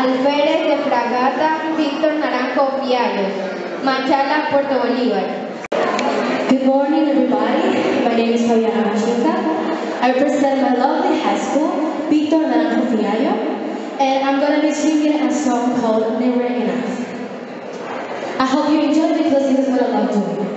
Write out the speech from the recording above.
Alférez de Fragata, Víctor Naranjo Viallos, Machala, Puerto Bolívar. Good morning, everybody. My name is Fabiana Machuca. I represent my lovely high school, Víctor Naranjo Viallo, and I'm going to be singing a song called Never Enough. I hope you enjoy it because this is what I love doing.